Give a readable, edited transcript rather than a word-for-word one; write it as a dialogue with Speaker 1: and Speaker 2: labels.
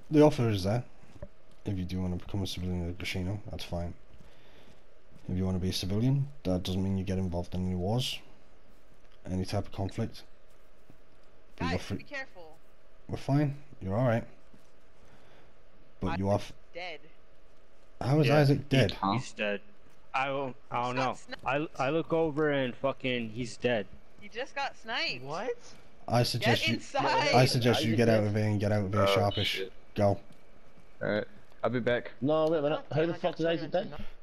Speaker 1: The offer is there. If you do want to become a civilian in the casino, that's fine. If you want to be a civilian, that doesn't mean you get involved in any wars, any type of conflict. But
Speaker 2: Guys, be careful.
Speaker 1: We're fine. You're alright. But you are
Speaker 2: dead.
Speaker 1: How is Isaac dead?
Speaker 3: He's dead. I don't know. I look over and fucking he's dead.
Speaker 2: He just got sniped.
Speaker 4: What?
Speaker 1: I suggest you get out of here and get out of here sharpish.
Speaker 5: Shit.
Speaker 1: Go.
Speaker 5: Alright, I'll be back.
Speaker 4: No, wait a minute. How the fuck is Isaac dead?